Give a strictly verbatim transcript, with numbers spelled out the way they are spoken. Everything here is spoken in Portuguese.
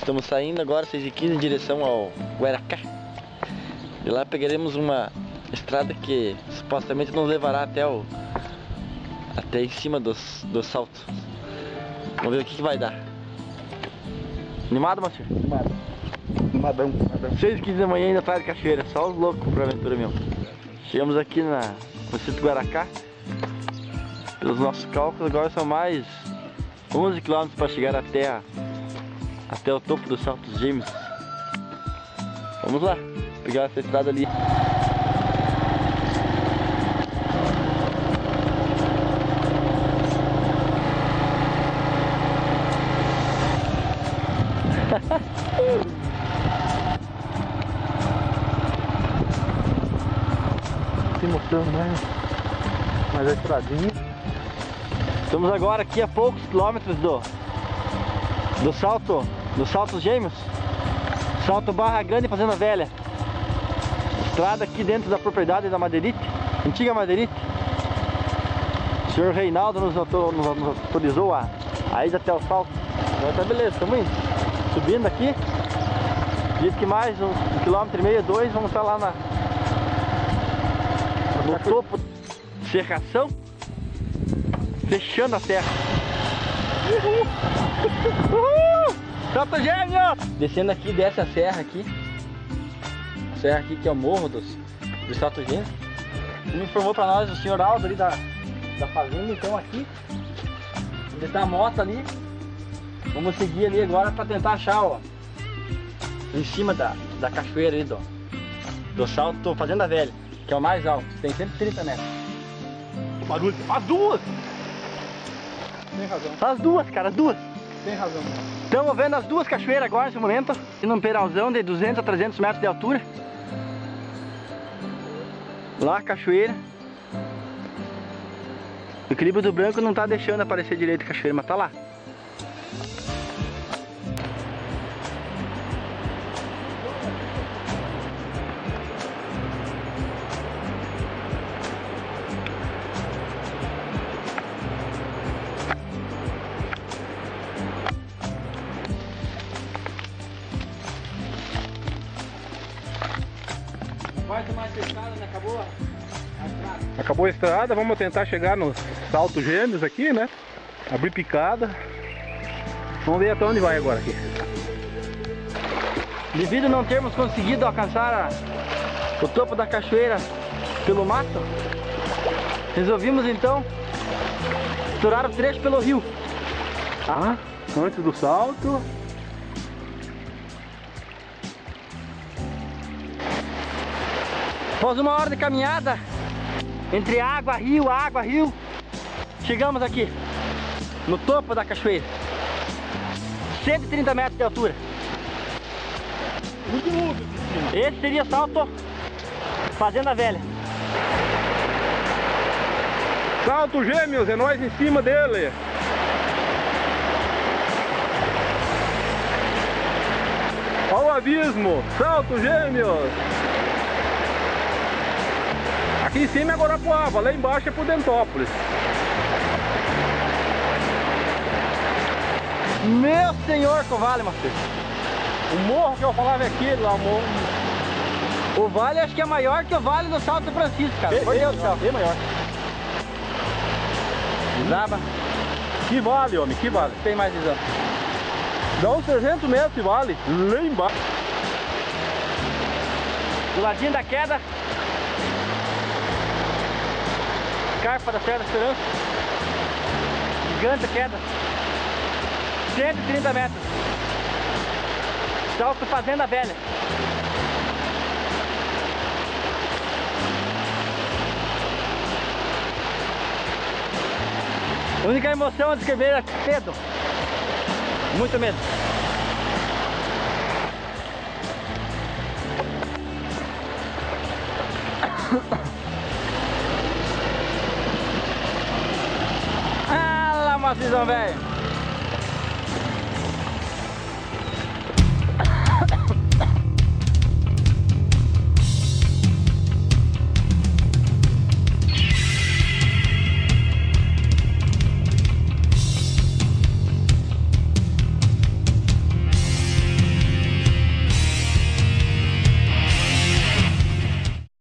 Estamos saindo agora, seis e quinze, em direção ao Guaracá. De lá pegaremos uma estrada que supostamente nos levará até o até em cima dos, dos saltos. Vamos ver o que, que vai dar. Animado, Márcio? Animado. Animadão, animadão. seis e quinze da manhã ainda atrás de cachoeira, só os loucos pra aventura mesmo. Chegamos aqui na, no sítio Guaracá. Pelos nossos cálculos agora são mais onze quilômetros para chegar até, a, até o topo dos Saltos Gêmeos. Vamos lá, pegar essa estrada ali. Se mostrando mais, mais a estradinha. Estamos agora aqui a poucos quilômetros do do salto, dos Saltos Gêmeos, Salto Barra Grande, Fazenda Velha. Estrada aqui dentro da propriedade da Madeirite, antiga Madeirite. O senhor Reinaldo nos, autor, nos, nos autorizou a, a ir até o salto. Então tá beleza, estamos indo, subindo aqui. Diz que mais um, um quilômetro e meio, dois, vamos estar lá na, no topo de cerração, fechando a serra. Uhul! Uhul! Salto Gêmeo! Descendo aqui, desce a serra aqui. A serra aqui que é o morro dos, dos Saltos Gêmeos. Como informou para nós o senhor Aldo ali da, da fazenda, então aqui, onde está a moto ali, vamos seguir ali agora para tentar achar, ó, em cima da, da cachoeira aí do, do Salto Fazenda Velha, que é o mais alto, tem cento e trinta metros. Barulho, as duas! Tem razão. As duas, cara, as duas. Tem razão. Estamos vendo as duas cachoeiras agora nesse momento, num peralzão de duzentos a trezentos metros de altura. Lá a cachoeira. O equilíbrio do branco não tá deixando aparecer direito a cachoeira, mas tá lá. Vai tomar essa estrada, né? Acabou a estrada. Acabou a estrada, vamos tentar chegar nos Saltos Gêmeos aqui, né? Abrir picada. Vamos ver até onde vai agora aqui. Devido a não termos conseguido alcançar a, o topo da cachoeira pelo mato, resolvimos então estourar o trecho pelo rio. Ah, antes do salto. Após uma hora de caminhada entre água, rio, água, rio, chegamos aqui no topo da cachoeira, cento e trinta metros de altura. Muito longe de cima. Esse seria Salto Fazenda Velha. Salto Gêmeos, é nós em cima dele. Olha o abismo, Salto Gêmeos. Aqui em cima é Guarapuava, lá embaixo é Prudentópolis. Meu senhor que o vale, Matheus. O morro que eu falava é aquele lá, o morro. O vale acho que é maior que o vale do Salto Francisco, cara. Por Deus do céu. É maior. Desaba. Que vale, homem, que vale. Tem mais visão. Dá uns trezentos metros de vale, lá embaixo. Do ladinho da queda, Carpa da Serra da Esperança. Gigante a queda. cento e trinta metros. Salto Fazenda Velha. A única emoção é descrever é medo. Muito medo. Ah lá, macizão, velho.